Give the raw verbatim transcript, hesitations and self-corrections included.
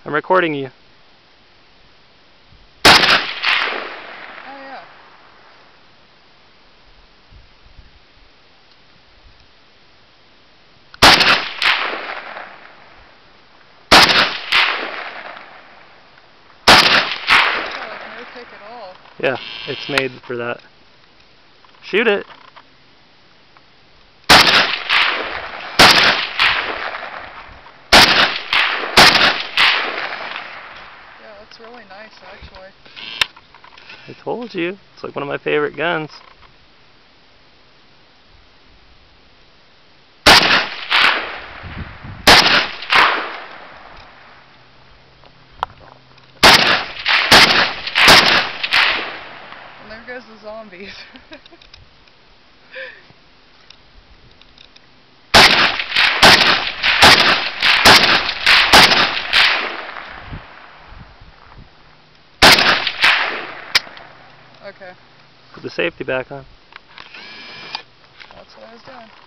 I'm recording you. Oh yeah. Oh, like no kick at all. Yeah, it's made for that. Shoot it. Yeah, that's really nice actually. I told you. It's like one of my favorite guns. And there goes the zombies. Okay. Put the safety back on. That's what I was doing.